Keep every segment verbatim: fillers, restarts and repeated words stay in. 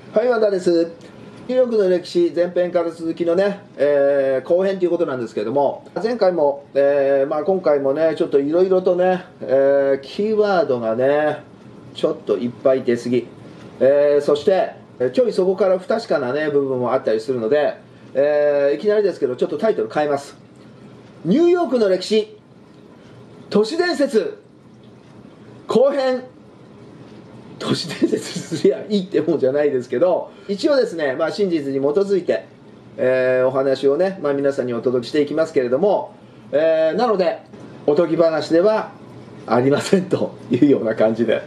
はい、和田です。ニューヨークの歴史前編から続きのね、えー後編ということなんですけれども、前回も、えーまあ、今回もねちょっといろいろとね、えーキーワードがねちょっといっぱい出過ぎ、えーそしてちょいそこから不確かなね部分もあったりするので、えーいきなりですけどちょっとタイトル変えます。ニューヨークの歴史都市伝説後編。都市伝説すりゃいいってもんじゃないですけど、一応ですね、まあ、真実に基づいて、えーお話をね、まあ、皆さんにお届けしていきますけれども、えーなのでおとぎ話ではありませんというような感じで、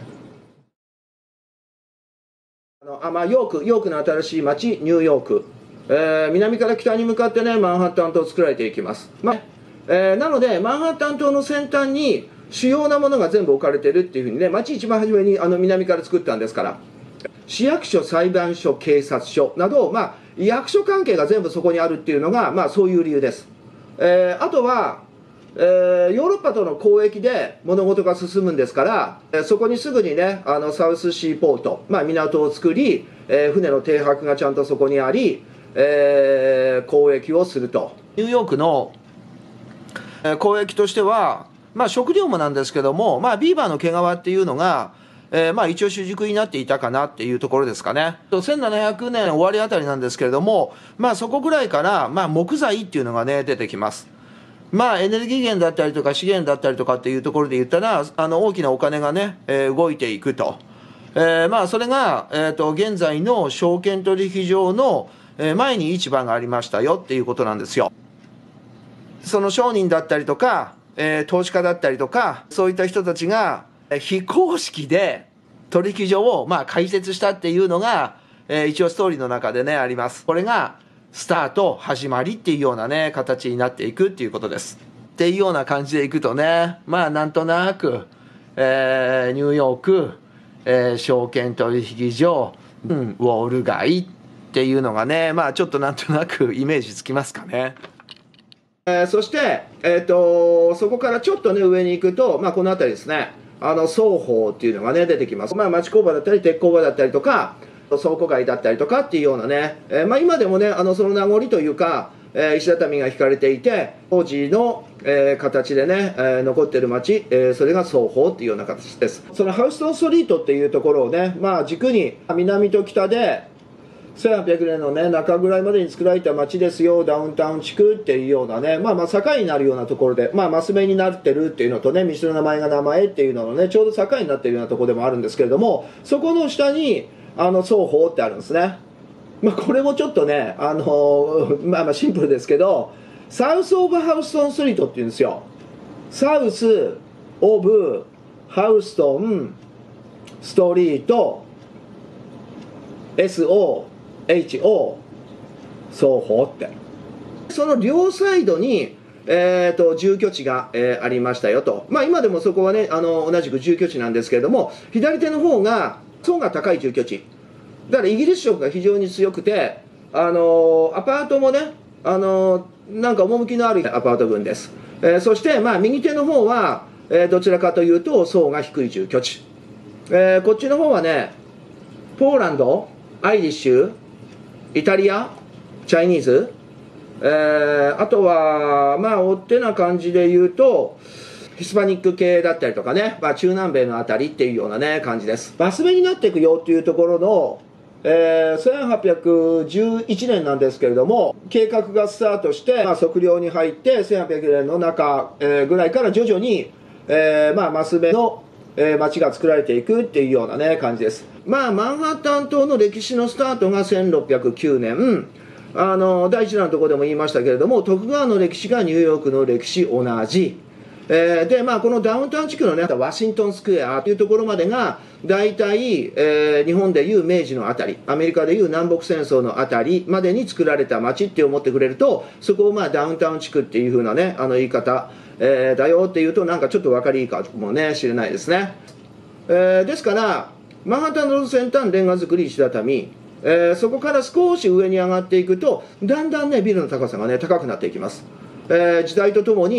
あのあ、まあ、ヨークヨークの新しい町ニューヨーク、えー南から北に向かってねマンハッタン島を作られていきます、まあえーなのでマンハッタン島の先端に主要なものが全部置かれてるっていうふうにね、町一番初めにあの南から作ったんですから、市役所、裁判所、警察署など、まあ、役所関係が全部そこにあるっていうのが、まあ、そういう理由です。えーあとは、えーヨーロッパとの交易で物事が進むんですから、えーそこにすぐにねあのサウスシーポート、まあ、港を作り、えー船の停泊がちゃんとそこにあり、えー交易をすると。ニューヨークの、えー交易としては、まあ、食料もなんですけども、まあ、ビーバーの毛皮っていうのが、えーまあ一応主軸になっていたかなっていうところですかね。せんななひゃくねん終わりあたりなんですけれども、まあそこぐらいから、まあ木材っていうのがね、出てきます。まあエネルギー源だったりとか資源だったりとかっていうところで言ったら、あの大きなお金がね、えー動いていくと。えーまあそれが、えーと、現在の証券取引所のえー前に市場がありましたよっていうことなんですよ。その商人だったりとか、えー投資家だったりとか、そういった人たちが、えー非公式で取引所を、まあ、開設したっていうのが、えー一応ストーリーの中でね、あります。これが、スタート、始まりっていうようなね、形になっていくっていうことです。っていうような感じでいくとね、まあ、なんとなく、えーニューヨーク、えー証券取引所、うん、ウォール街っていうのがね、まあ、ちょっとなんとなくイメージつきますかね。えーそして、えー、とそこからちょっと、ね、上に行くと、まあ、この辺りですね、あの双方っていうのが、ね、出てきます、まあ、町工場だったり鉄工場だったりとか倉庫街だったりとかっていうようなね、えーまあ、今でもねあのその名残というか、えー石畳が引かれていて当時の、えー形でね、えー残ってる町、えーそれが双方っていうような形です。そのハウストンストリートっていうところをね、まあ、軸に南と北でせんはっぴゃくねんのね中ぐらいまでに作られた町ですよダウンタウン地区っていうようなね、まあまあ境になるようなところで、まあマス目になってるっていうのとね道の名前が名前っていうののねちょうど境になってるようなところでもあるんですけれども、そこの下にあの双方ってあるんですね。まあこれもちょっとねあのまあまあシンプルですけど、サウスオブハウストンストリートっていうんですよ。サウスオブハウストンストリート エスオーエイチオー 双方って、その両サイドに、えー、と住居地が、えーありましたよと。まあ今でもそこはねあの同じく住居地なんですけれども、左手の方が層が高い住居地だからイギリス色が非常に強くて、あのアパートもねあのなんか趣のあるアパート群です、えーそしてまあ右手の方は、えーどちらかというと層が低い住居地、えーこっちの方はねポーランド、アイリッシュ、イタリア、チャイニーズ、えーあとはまあ追ってな感じで言うとヒスパニック系だったりとかね、まあ、中南米のあたりっていうようなね感じです。マス目になっていくよっていうところの、えーせんはっぴゃくじゅういちねんなんですけれども、計画がスタートして、まあ、測量に入ってせんはっぴゃくねんの中、えーぐらいから徐々に、えーまあ、マス目のえー、街が作られていくっていうようなね感じです。まあマンハッタン島の歴史のスタートがせんろっぴゃくきゅうねん、あの第一弾のところでも言いましたけれども、徳川の歴史がニューヨークの歴史同じ、えーでまあこのダウンタウン地区のねワシントンスクエアというところまでが大体、えー日本でいう明治のあたり、アメリカでいう南北戦争のあたりまでに作られた街って思ってくれると、そこをまあダウンタウン地区っていう風なねあの言い方、えーだよっていうとなんかちょっと分かりいいかもねしれないですね。えーですからマンハッタンの先端レンガ造り石畳、えーそこから少し上に上がっていくとだんだんねビルの高さがね高くなっていきます。えー時代とともに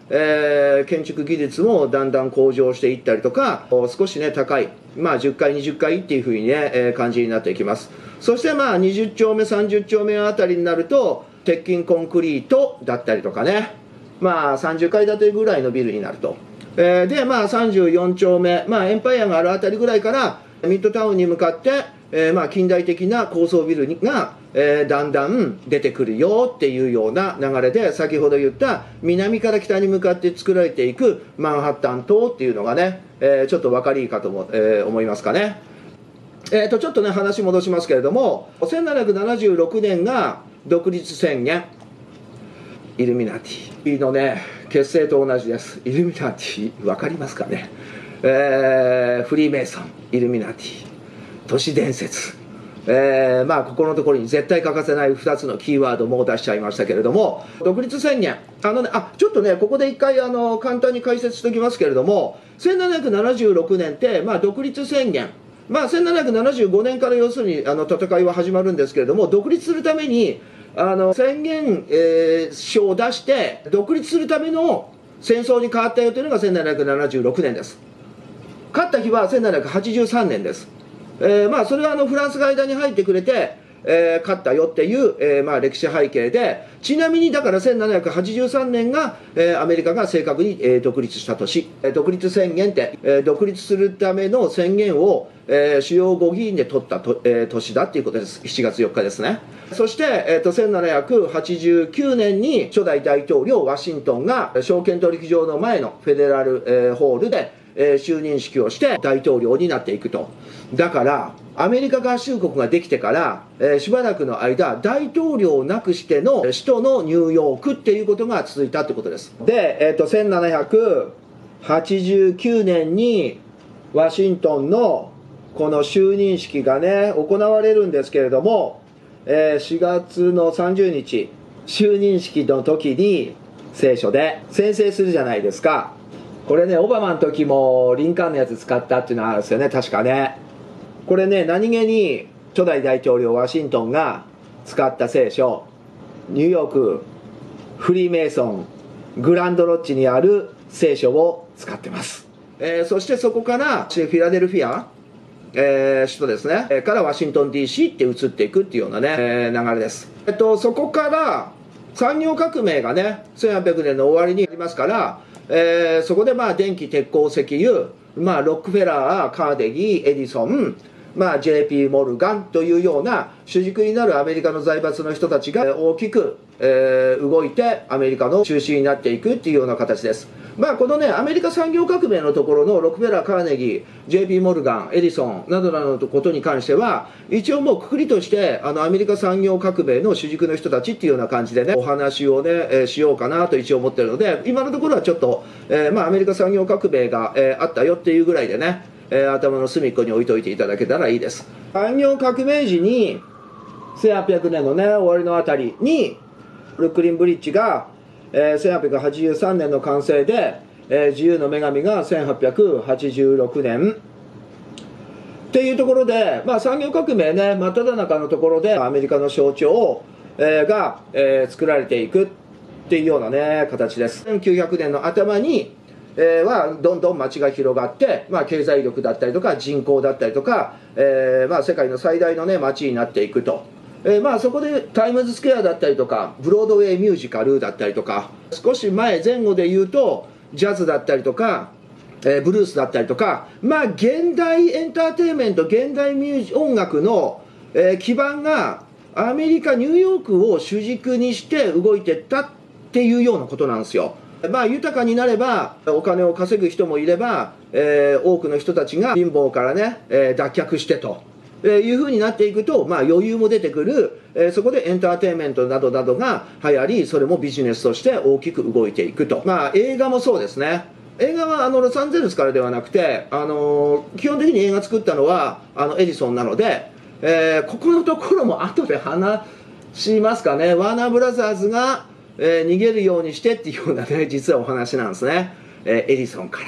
えー、建築技術もだんだん向上していったりとか、少しね高い、まあ、じゅっかいにじゅっかいっていうふうにね、えー、感じになっていきます。そしてまあにじゅっちょうめさんじゅっちょうめあたりになると鉄筋コンクリートだったりとかね、まあさんじゅっかいだてぐらいのビルになると、えー、でまあさんじゅうよんちょうめ、まあエンパイアがあるあたりぐらいからミッドタウンに向かって、えー、まあ近代的な高層ビルが、えー、だんだん出てくるよっていうような流れで、先ほど言った南から北に向かって作られていくマンハッタン島っていうのがね、えー、ちょっと分かりいいかとも、えー、思いますかね。えー、とちょっとね話戻しますけれども、せんななひゃくななじゅうろくねんが独立宣言、イルミナティのね結成と同じです。イルミナティ分かりますかね。えー、フリーメイソン、イルミナティ、都市伝説、えー、まあここのところに絶対欠かせないふたつのキーワードも出しちゃいましたけれども、独立宣言、あのね、あちょっとねここで一回あの簡単に解説しておきますけれども、せんななひゃくななじゅうろくねんって、まあ、独立宣言、まあ、せんななひゃくななじゅうごねんから要するにあの戦いは始まるんですけれども、独立するためにあの宣言、えー、書を出して独立するための戦争に変わったよというのがせんななひゃくななじゅうろくねんです。勝った日はせんななひゃくはちじゅうさんねんです。えーまあ、それはあのフランスが間に入ってくれて、えー、勝ったよっていう、えーまあ、歴史背景で、ちなみにだからせんななひゃくはちじゅうさんねんが、えー、アメリカが正確に、えー、独立した年、えー、独立宣言って、えー、独立するための宣言を、えー、主要ご議員で取ったと、えー、年だっていうことです。しちがつよっかですね。そして、えー、とせんななひゃくはちじゅうきゅうねんに初代大統領ワシントンが証券取引所の前のフェデラル、えー、ホールで、えー、就任式をして大統領になっていくと。だからアメリカ合衆国ができてから、えー、しばらくの間大統領をなくしての首都のニューヨークっていうことが続いたってことです。で、えー、とせんななひゃくはちじゅうきゅうねんにワシントンのこの就任式がね行われるんですけれども、えー、しがつのさんじゅうにち就任式の時に聖書で宣誓するじゃないですか。これねオバマの時もリンカーンのやつ使ったっていうのがあるんですよね、確かね。これね何気に初代大統領ワシントンが使った聖書、ニューヨークフリーメイソングランドロッジにある聖書を使ってます。えー、そしてそこからフィラデルフィア、えー、首都ですね、えー、からワシントン ディーシー って移っていくっていうようなね、えー、流れです。えっとそこから産業革命がねせんはっぴゃくねんの終わりにありますから、えー、そこでまあ電気、鉄鋼、石油、まあ、ロックフェラー、カーネギー、エディソン、まあ、ジェイピー モルガンというような主軸になるアメリカの財閥の人たちが大きく、えー、動いてアメリカの中心になっていくっていうような形です。まあ、このねアメリカ産業革命のところのロックフェラー、カーネギー、ジェイピー モルガン、エディソンなどなどのことに関しては一応もうくくりとしてあのアメリカ産業革命の主軸の人たちっていうような感じでねお話をね、えー、しようかなと一応思ってるので、今のところはちょっと、えーまあ、アメリカ産業革命が、えー、あったよっていうぐらいでね、えー、頭の隅っこに置いといていただけたらいいです。産業革命時にせんはっぴゃくねんのね終わりのあたりにブルックリンブリッジが、えー、せんはっぴゃくはちじゅうさんねんの完成で、えー、自由の女神がせんはっぴゃくはちじゅうろくねんっていうところで、まあ、産業革命ね真っ只中のところでアメリカの象徴、えー、が、えー、作られていくっていうようなね形です。せんきゅうひゃくねんの頭にえー、はどんどん街が広がって、まあ、経済力だったりとか人口だったりとか、えーまあ、世界の最大の、ね、街になっていくと、えーまあ、そこでタイムズスクエアだったりとかブロードウェイミュージカルだったりとか、少し前前後で言うとジャズだったりとか、えー、ブルースだったりとか、まあ、現代エンターテインメント現代ミュージ音楽の、えー、基盤がアメリカニューヨークを主軸にして動いていったっていうようなことなんですよ。まあ、豊かになればお金を稼ぐ人もいれば、えー、多くの人たちが貧乏からね、えー、脱却してと、えー、いうふうになっていくと、まあ、余裕も出てくる、えー、そこでエンターテインメントなどなどが流行り、それもビジネスとして大きく動いていくと。まあ、映画もそうですね。映画はあのロサンゼルスからではなくて、あのー、基本的に映画作ったのはあのエジソンなので、えー、ここのところも後で話しますかね。ワーナーブラザーズがえー、逃げるようにしてっていうようなね実はお話なんですね、えー、エディソンから、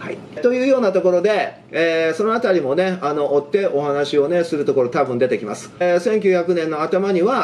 はい、というようなところで、えー、そのあたりもねあの追ってお話をねするところ多分出てきます、えー、せんきゅうひゃくねんの頭には、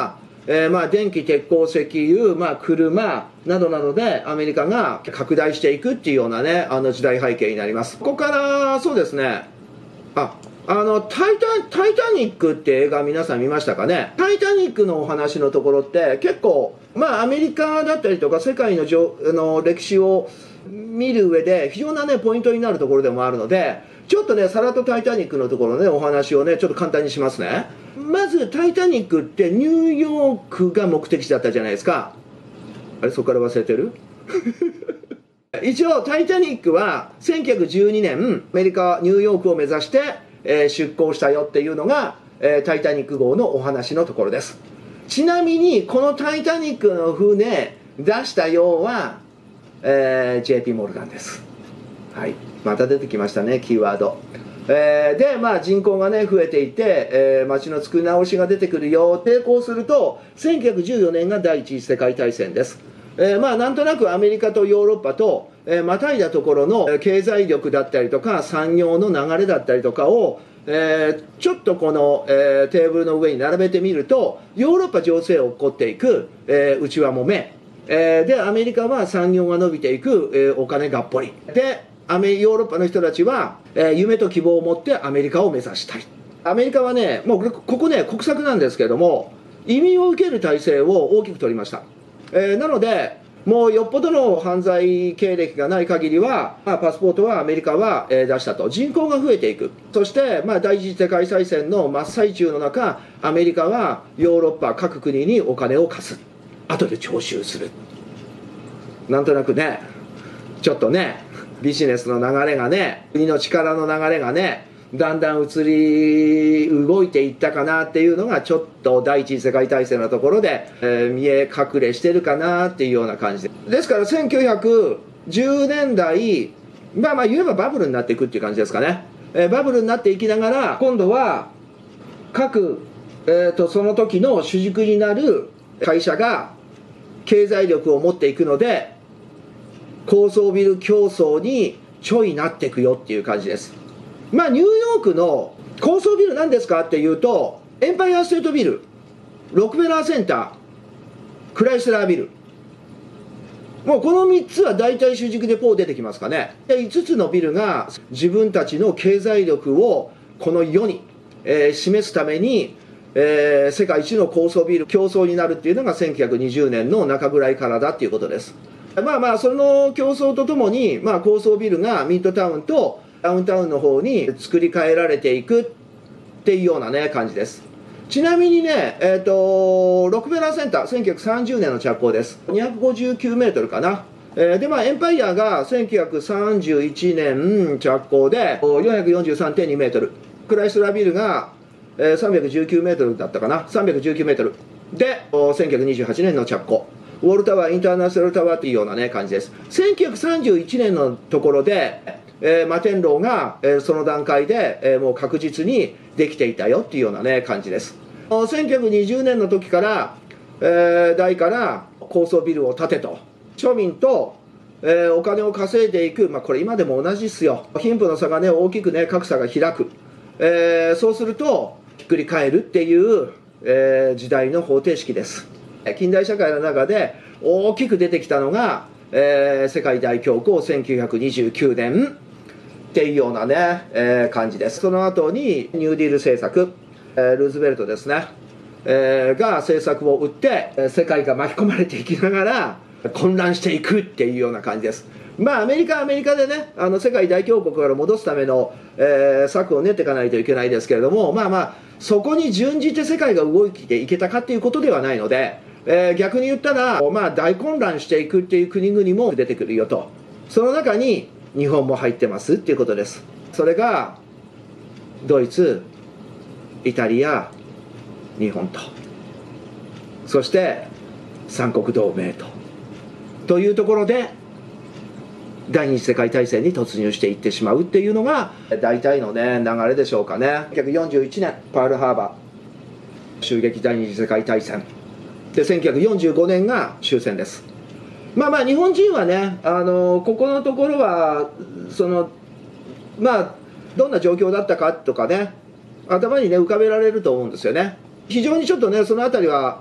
えー、まあ電気、鉄鋼、石油、まあ、車などなどでアメリカが拡大していくっていうようなね、あの時代背景になります。ここからそうですね、ああのタイタ「タイタニック」って映画皆さん見ましたかね。タイタニックのお話のところって結構まあアメリカだったりとか世界のじょあの歴史を見る上で非常なねポイントになるところでもあるので、ちょっとねさらっと「タイタニック」のところのねお話をねちょっと簡単にしますね。まず「タイタニック」ってニューヨークが目的地だったじゃないですか。あれ、そこから忘れてる一応「タイタニック」はせんきゅうひゃくじゅうにねんアメリカニューヨークを目指して、えー、出港したよっていうのが、えー「タイタニック」号のお話のところです。ちなみにこの「タイタニック」の船出したようは、えー、ジェイピー モルガンです。はい、また出てきましたね、キーワード。えー、で、まあ、人口がね増えていて、えー、町の作り直しが出てくるよ。抵抗するとせんきゅうひゃくじゅうよねんが第一次世界大戦です。えー、まあなんとなくアメリカとヨーロッパと、えー、またいだところの経済力だったりとか産業の流れだったりとかを、えー、ちょっとこの、えー、テーブルの上に並べてみると、ヨーロッパ情勢を起こっていく、えー、内輪もめ、えー、でアメリカは産業が伸びていく、えー、お金がっぽりで、アメヨーロッパの人たちは、えー、夢と希望を持ってアメリカを目指したい。アメリカはね、もうここね国策なんですけれども、移民を受ける体制を大きく取りました。えー、なのでもうよっぽどの犯罪経歴がない限りは、まあ、パスポートはアメリカは、えー、出したと。人口が増えていく。そして、まあ、第一次世界大戦の真っ最中の中、アメリカはヨーロッパ各国にお金を貸す、後で徴収する。なんとなくね、ちょっとねビジネスの流れがね、国の力の流れがねだんだん移り動いていったかなっていうのが、ちょっと第一次世界大戦のところで、えー、見え隠れしてるかなっていうような感じで、ですからせんきゅうひゃくじゅうねんだい、まあまあ言えばバブルになっていくっていう感じですかね。えー、バブルになっていきながら、今度は各、えーとその時の主軸になる会社が経済力を持っていくので、高層ビル競争にちょいなっていくよっていう感じです。まあニューヨークの高層ビル何ですかっていうと、エンパイアステートビル、ロックフェラーセンター、クライスラービル、もうこのみっつは大体主軸でこう出てきますかね。でいつつのビルが自分たちの経済力をこの世に、えー、示すために、えー、世界一の高層ビル競争になるっていうのがせんきゅうひゃくにじゅうねんの中ぐらいからだっていうことです。まあまあその競争とともに、まあ、高層ビルがミッドタウンとダウンタウンの方に作り変えられていくっていうようなね感じです。ちなみにね、えー、とロックフェラーセンターせんきゅうひゃくさんじゅうねんの着工です。にひゃくごじゅうきゅうメートルかな。えー、でまあエンパイアがせんきゅうひゃくさんじゅういちねん着工でよんひゃくよんじゅうさんてんにメートル、クライスラービルが、えー、さんびゃくじゅうきゅうメートルだったかな、さんびゃくじゅうきゅうメートルでせんきゅうひゃくにじゅうはちねんの着工。ウォルタワー、インターナショナルタワーっていうようなね感じです。せんきゅうひゃくさんじゅういちねんのところで、えー、摩天楼が、えー、その段階で、えー、もう確実にできていたよっていうようなね感じです。せんきゅうひゃくにじゅうねんの時から、えー、代から高層ビルを建てと、庶民と、えー、お金を稼いでいく、まあ、これ今でも同じですよ。貧富の差がね大きくね格差が開く、えー、そうするとひっくり返るっていう、えー、時代の方程式です。近代社会の中で大きく出てきたのが、えー、世界大恐慌せんきゅうひゃくにじゅうきゅうねんっていうようなね、えー、感じです。その後にニューディール政策、えー、ルーズベルトですね、えー、が政策を打って世界が巻き込まれていきながら混乱していくっていうような感じです。まあアメリカはアメリカでね、あの世界大恐慌から戻すための、えー、策を練っていかないといけないですけれども、まあまあそこに準じて世界が動いていけたかっていうことではないので、えー、逆に言ったら、まあ、大混乱していくっていう国々も出てくるよと。その中に日本も入ってますっていうことです。それがドイツ、イタリア、日本と、そして三国同盟とというところで第二次世界大戦に突入していってしまうっていうのが大体のね流れでしょうかね。せんきゅうひゃくよんじゅういちねんパールハーバー襲撃第二次世界大戦で、せんきゅうひゃくよんじゅうごねんが終戦です。まあまあ日本人はね、あのここのところはそのまあどんな状況だったかとかね頭にね浮かべられると思うんですよね。非常にちょっとねそのあたりは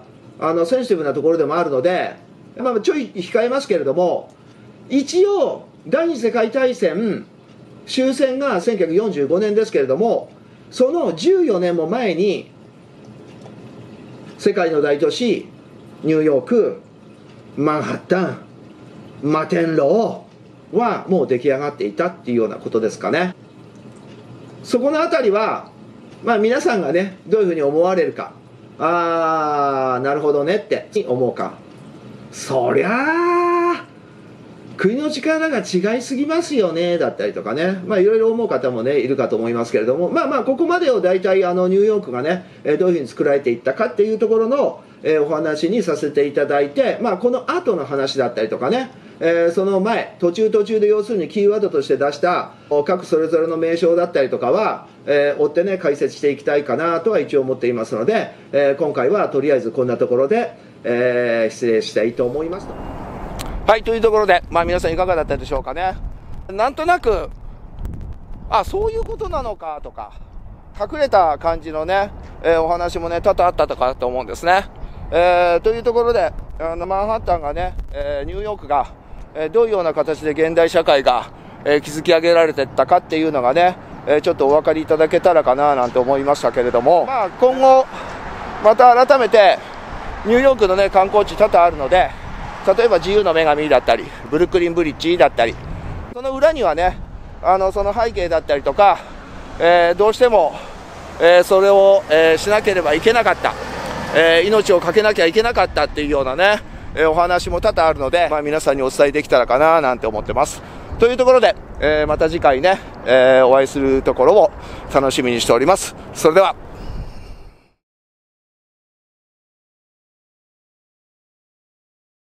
あのセンシティブなところでもあるので、まあ、ちょい控えますけれども、一応第二次世界大戦終戦がせんきゅうひゃくよんじゅうごねんですけれども、そのじゅうよねんも前に世界の大都市ニューヨーク、マンハッタン、摩天楼はもう出来上がっていたっていうようなことですかね。そこのあたりは、まあ、皆さんがねどういうふうに思われるか、ああなるほどねって思うか、そりゃあ国の力が違いすぎますよねだったりとかね、まあいろいろ思う方もねいるかと思いますけれども、まあまあここまでを大体あのニューヨークがねどういうふうに作られていったかっていうところのえお話にさせていただいて、まあこの後の話だったりとかね、えー、その前途中途中で要するにキーワードとして出した各それぞれの名称だったりとかは、えー、追ってね解説していきたいかなとは一応思っていますので、えー、今回はとりあえずこんなところで、えー、失礼したいと思いますと。はい、というところで、まあ皆さんいかがだったでしょうかね。なんとなくあそういうことなのかとか隠れた感じのね、えー、お話もね多々あったとかと思うんですね。えー、というところであのマンハッタンがね、えー、ニューヨークが、えー、どういうような形で現代社会が、えー、築き上げられていったかっていうのがね、えー、ちょっとお分かりいただけたらかななんて思いましたけれども、まあ、今後また改めてニューヨークのね観光地多々あるので、例えば自由の女神だったりブルックリンブリッジだったり、その裏にはねあのその背景だったりとか、えー、どうしても、えー、それを、えー、しなければいけなかった、えー、命を懸けなきゃいけなかったっていうようなね、えー、お話も多々あるので、まあ、皆さんにお伝えできたらかななんて思ってます。というところで、えー、また次回ね、えー、お会いするところを楽しみにしております。それでは。